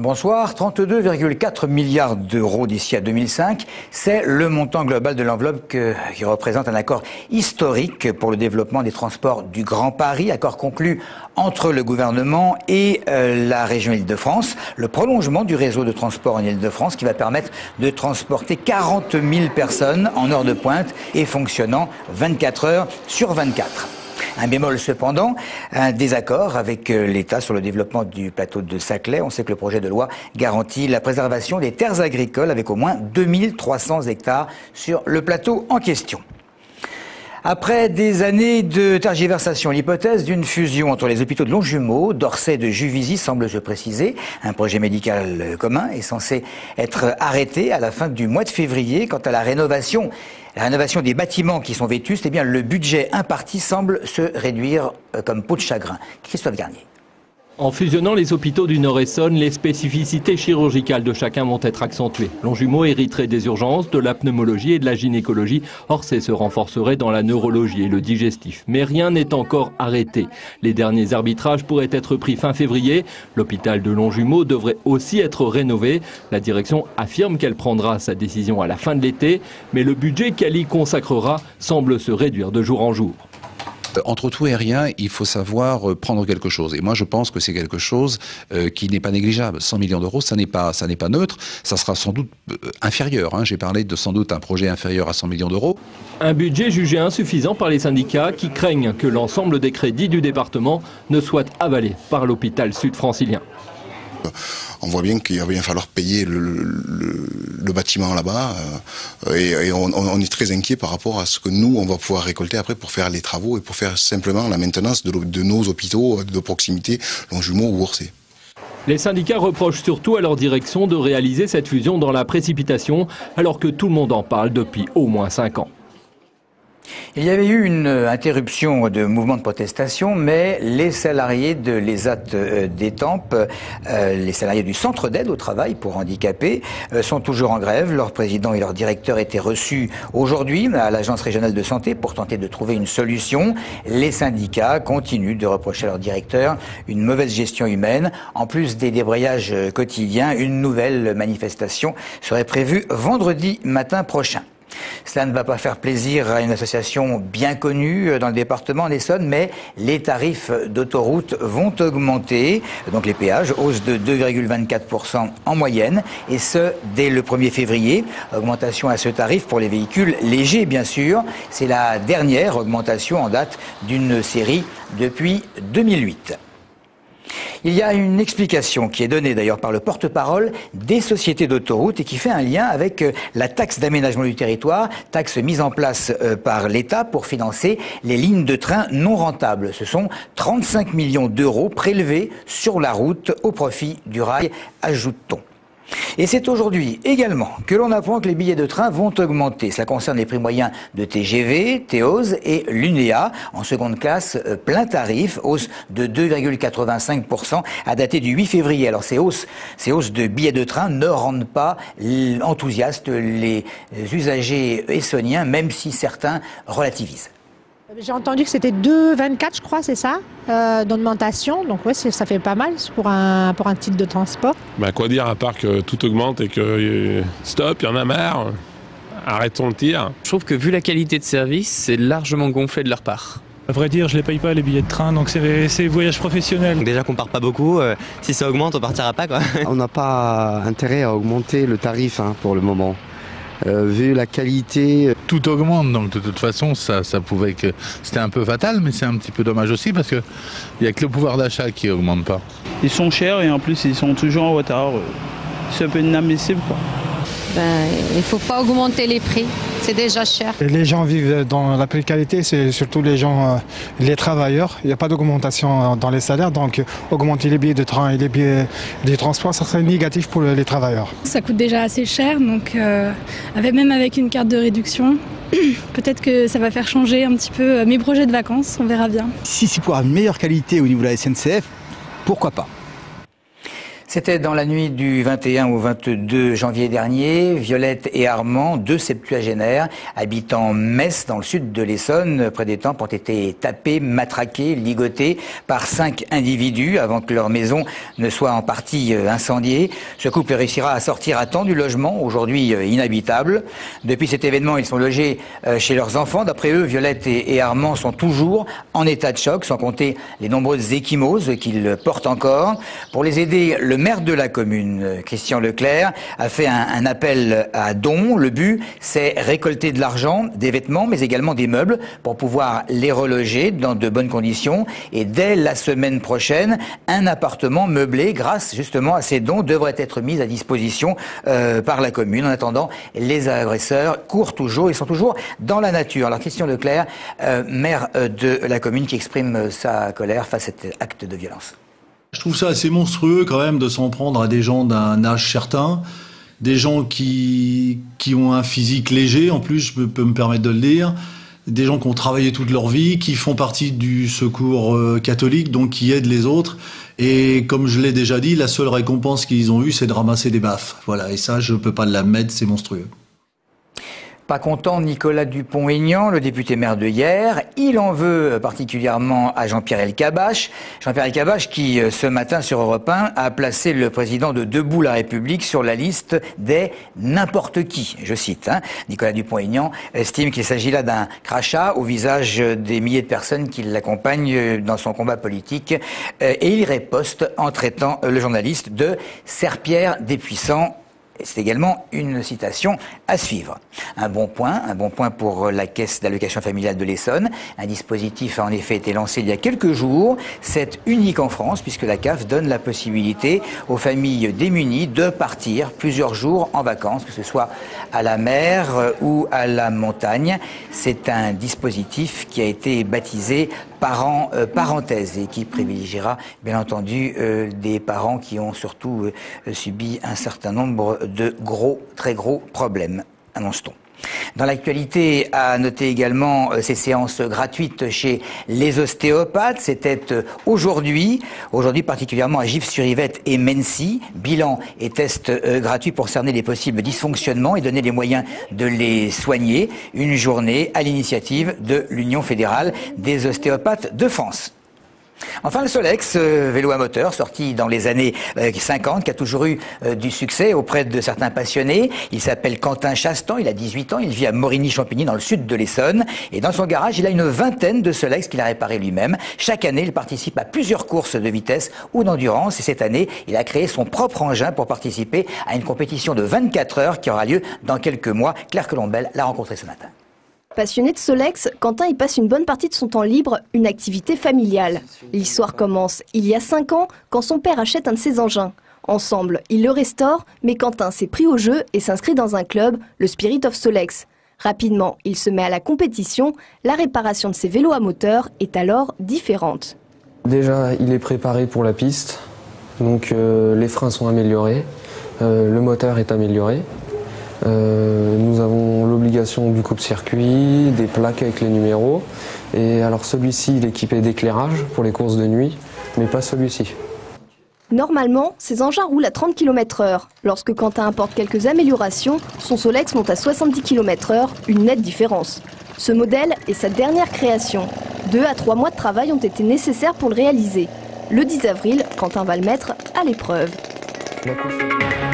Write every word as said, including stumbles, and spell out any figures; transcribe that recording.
bonsoir. trente-deux virgule quatre milliards d'euros d'ici à deux mille cinq, c'est le montant global de l'enveloppe que, qui représente un accord historique pour le développement des transports du Grand Paris, accord conclu entre le gouvernement et euh, la région Île-de-France. Le prolongement du réseau de transport en Île-de-France qui va permettre de transporter quarante mille personnes en heure de pointe et fonctionnant vingt-quatre heures sur vingt-quatre. Un bémol cependant, un désaccord avec l'État sur le développement du plateau de Saclay. On sait que le projet de loi garantit la préservation des terres agricoles avec au moins deux mille trois cents hectares sur le plateau en question. Après des années de tergiversation, l'hypothèse d'une fusion entre les hôpitaux de Longjumeau, d'Orsay et de Juvisy semble se préciser. Un projet médical commun est censé être arrêté à la fin du mois de février. Quant à la rénovation, la rénovation des bâtiments qui sont vétustes, eh bien, le budget imparti semble se réduire comme peau de chagrin. Christophe Garnier. En fusionnant les hôpitaux du Nord-Essonne, les spécificités chirurgicales de chacun vont être accentuées. Longjumeau hériterait des urgences, de la pneumologie et de la gynécologie. Orsay se renforcerait dans la neurologie et le digestif. Mais rien n'est encore arrêté. Les derniers arbitrages pourraient être pris fin février. L'hôpital de Longjumeau devrait aussi être rénové. La direction affirme qu'elle prendra sa décision à la fin de l'été. Mais le budget qu'elle y consacrera semble se réduire de jour en jour. Entre tout et rien, il faut savoir prendre quelque chose. Et moi, je pense que c'est quelque chose euh, qui n'est pas négligeable. cent millions d'euros, ça n'est pas, ça n'est pas neutre. Ça sera sans doute inférieur. Hein. J'ai parlé de sans doute un projet inférieur à cent millions d'euros. Un budget jugé insuffisant par les syndicats qui craignent que l'ensemble des crédits du département ne soit avalé par l'hôpital sud-francilien. On voit bien qu'il va bien falloir payer le, le, le bâtiment là-bas euh, et, et on, on est très inquiet par rapport à ce que nous, on va pouvoir récolter après pour faire les travaux et pour faire simplement la maintenance de, de nos hôpitaux de proximité, Longjumeau ou Orsay. Les syndicats reprochent surtout à leur direction de réaliser cette fusion dans la précipitation alors que tout le monde en parle depuis au moins cinq ans. Il y avait eu une interruption de mouvement de protestation, mais les salariés de l'E S A T d'Étampes, euh, les salariés du Centre d'aide au travail pour handicapés, euh, sont toujours en grève. Leur président et leur directeur étaient reçus aujourd'hui à l'Agence régionale de santé pour tenter de trouver une solution. Les syndicats continuent de reprocher à leur directeur une mauvaise gestion humaine. En plus des débrayages quotidiens, une nouvelle manifestation serait prévue vendredi matin prochain. Cela ne va pas faire plaisir à une association bien connue dans le département en Essonne, mais les tarifs d'autoroute vont augmenter. Donc les péages, hausse de deux virgule vingt-quatre pour cent en moyenne, et ce, dès le premier février. Augmentation à ce tarif pour les véhicules légers, bien sûr. C'est la dernière augmentation en date d'une série depuis deux mille huit. Il y a une explication qui est donnée d'ailleurs par le porte-parole des sociétés d'autoroutes et qui fait un lien avec la taxe d'aménagement du territoire, taxe mise en place par l'État pour financer les lignes de train non rentables. Ce sont trente-cinq millions d'euros prélevés sur la route au profit du rail, ajoute-t-on. Et c'est aujourd'hui également que l'on apprend que les billets de train vont augmenter. Cela concerne les prix moyens de T G V, Théose et l'Unéa. En seconde classe, plein tarif, hausse de deux virgule quatre-vingt-cinq pour cent à dater du huit février. Alors ces hausses, ces hausses de billets de train ne rendent pas enthousiastes les usagers essonniens, même si certains relativisent. J'ai entendu que c'était deux virgule vingt-quatre, je crois, c'est ça, euh, d'augmentation. Donc oui, ça fait pas mal pour un, pour un titre de transport. Bah, quoi dire à part que tout augmente et que euh, stop, il y en a marre, arrêtons le tir. Je trouve que vu la qualité de service, c'est largement gonflé de leur part. À vrai dire, je les paye pas les billets de train, donc c'est voyage professionnel. Déjà qu'on part pas beaucoup, euh, si ça augmente, on partira pas quoi. On n'a pas intérêt à augmenter le tarif hein, pour le moment. Euh, vu la qualité. Tout augmente, donc de toute façon, ça, ça pouvait que c'était un peu fatal, mais c'est un petit peu dommage aussi parce que il n'y a que le pouvoir d'achat qui augmente pas. Ils sont chers et en plus ils sont toujours en retard. C'est un peu inadmissible quoi. Ben, il ne faut pas augmenter les prix, c'est déjà cher. Les gens vivent dans la précarité, c'est surtout les gens, les travailleurs. Il n'y a pas d'augmentation dans les salaires, donc augmenter les billets de train et les billets de transport, ça serait négatif pour les travailleurs. Ça coûte déjà assez cher, donc euh, avec, même avec une carte de réduction, peut-être que ça va faire changer un petit peu mes projets de vacances, on verra bien. Si c'est pour avoir une meilleure qualité au niveau de la S N C F, pourquoi pas ? C'était dans la nuit du vingt et un au vingt-deux janvier dernier. Violette et Armand, deux septuagénaires, habitant Metz, dans le sud de l'Essonne, près d'Étampes, ont été tapés, matraqués, ligotés par cinq individus avant que leur maison ne soit en partie incendiée. Ce couple réussira à sortir à temps du logement, aujourd'hui inhabitable. Depuis cet événement, ils sont logés chez leurs enfants. D'après eux, Violette et Armand sont toujours en état de choc, sans compter les nombreuses ecchymoses qu'ils portent encore. Pour les aider, le maire de la commune, Christian Leclerc, a fait un, un appel à dons. Le but, c'est récolter de l'argent, des vêtements, mais également des meubles pour pouvoir les reloger dans de bonnes conditions. Et dès la semaine prochaine, un appartement meublé, grâce justement à ces dons, devrait être mis à disposition euh, par la commune. En attendant, les agresseurs courent toujours, ils sont toujours dans la nature. Alors Christian Leclerc, euh, maire de la commune, qui exprime sa colère face à cet acte de violence. Je trouve ça assez monstrueux quand même de s'en prendre à des gens d'un âge certain, des gens qui, qui ont un physique léger, en plus je peux, peux me permettre de le dire, des gens qui ont travaillé toute leur vie, qui font partie du secours euh, catholique, donc qui aident les autres. Et comme je l'ai déjà dit, la seule récompense qu'ils ont eue, c'est de ramasser des baffes. Voilà, et ça, je ne peux pas l'admettre, c'est monstrueux. Pas content, Nicolas Dupont-Aignan, le député maire de Hyères. Il en veut particulièrement à Jean-Pierre Elkabbach. Jean-Pierre Elkabbach qui, ce matin sur Europe un, a placé le président de Debout la République sur la liste des n'importe qui. Je cite, hein. Nicolas Dupont-Aignan estime qu'il s'agit là d'un crachat au visage des milliers de personnes qui l'accompagnent dans son combat politique. Et il riposte en traitant le journaliste de serpillère des puissants. C'est également une citation à suivre. Un bon point, un bon point pour la caisse d'allocation familiale de l'Essonne. Un dispositif a en effet été lancé il y a quelques jours. C'est unique en France puisque la C A F donne la possibilité aux familles démunies de partir plusieurs jours en vacances, que ce soit à la mer ou à la montagne. C'est un dispositif qui a été baptisé parents euh, parenthèse et qui privilégiera bien entendu euh, des parents qui ont surtout euh, subi un certain nombre de gros, très gros problèmes, annonce-t-on. Dans l'actualité, à noter également euh, ces séances gratuites chez les ostéopathes. C'était euh, aujourd'hui, aujourd'hui particulièrement à Gif-sur-Yvette et Mency. Bilan et tests euh, gratuits pour cerner les possibles dysfonctionnements et donner les moyens de les soigner. Une journée à l'initiative de l'Union fédérale des ostéopathes de France. Enfin, le Solex, euh, vélo à moteur, sorti dans les années euh, cinquante, qui a toujours eu euh, du succès auprès de certains passionnés. Il s'appelle Quentin Chastan, il a dix-huit ans, il vit à Morigny-Champigny, dans le sud de l'Essonne. Et dans son garage, il a une vingtaine de Solex qu'il a réparé lui-même. Chaque année, il participe à plusieurs courses de vitesse ou d'endurance. Et cette année, il a créé son propre engin pour participer à une compétition de vingt-quatre heures qui aura lieu dans quelques mois. Claire Colombel l'a rencontré ce matin. Passionné de Solex, Quentin y passe une bonne partie de son temps libre, une activité familiale. L'histoire commence il y a cinq ans, quand son père achète un de ses engins. Ensemble, ils le restaurent, mais Quentin s'est pris au jeu et s'inscrit dans un club, le Spirit of Solex. Rapidement, il se met à la compétition. La réparation de ses vélos à moteur est alors différente. Déjà, il est préparé pour la piste, donc euh, les freins sont améliorés, euh, le moteur est amélioré. Euh, nous avons l'obligation du coupe-circuit, des plaques avec les numéros. Et alors celui-ci, il est équipé d'éclairage pour les courses de nuit, mais pas celui-ci. Normalement, ces engins roulent à trente kilomètres heure. Lorsque Quentin apporte quelques améliorations, son Solex monte à soixante-dix kilomètres heure, une nette différence. Ce modèle est sa dernière création. Deux à trois mois de travail ont été nécessaires pour le réaliser. Le dix avril, Quentin va le mettre à l'épreuve.